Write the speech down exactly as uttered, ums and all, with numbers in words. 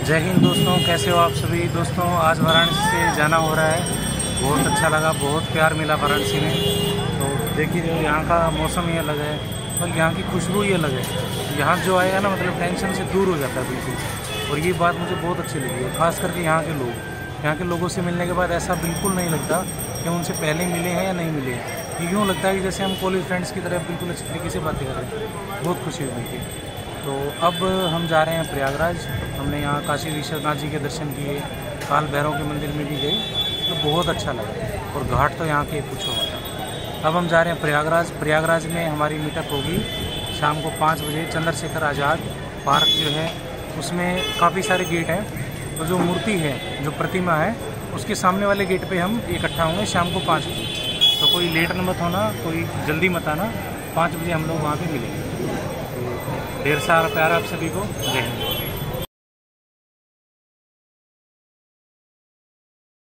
जय हिंद दोस्तों, कैसे हो आप सभी दोस्तों। आज वाराणसी से जाना हो रहा है, बहुत अच्छा लगा, बहुत प्यार मिला वाराणसी में। तो देखिए जो यहाँ का मौसम ही अलग है और यहाँ की खुशबू ही अलग है। यहाँ जो आएगा ना मतलब टेंशन से दूर हो जाता है बिल्कुल, और ये बात मुझे बहुत अच्छी लगी है। खास करके यहाँ के लोग, यहाँ के लोगों से मिलने के बाद ऐसा बिल्कुल नहीं लगता कि उनसे पहले मिले हैं या नहीं मिले हैं। ये यूँ लगता है कि जैसे हम कॉलेज फ्रेंड्स की तरह बिल्कुल अच्छी तरीके से बातें कर रहे हैं। बहुत खुशी हुई थी। तो अब हम जा रहे हैं प्रयागराज। हमने यहाँ काशी विश्वनाथ जी के दर्शन किए, काल भैरव के मंदिर में भी गए, तो बहुत अच्छा लगा। और घाट तो यहाँ के पूछो मत। अब हम जा रहे हैं प्रयागराज। प्रयागराज में हमारी मीटअप होगी शाम को पाँच बजे। चंद्रशेखर आज़ाद पार्क जो है उसमें काफ़ी सारे गेट हैं, तो जो मूर्ति है, जो प्रतिमा है, उसके सामने वाले गेट पे हम इकट्ठा होंगे शाम को पाँच बजे। तो कोई लेट मत होना, कोई जल्दी मत आना। पाँच बजे हम लोग वहाँ पे मिलेंगे। तो ढेर सारा प्यार आप सभी को। जय हिंद।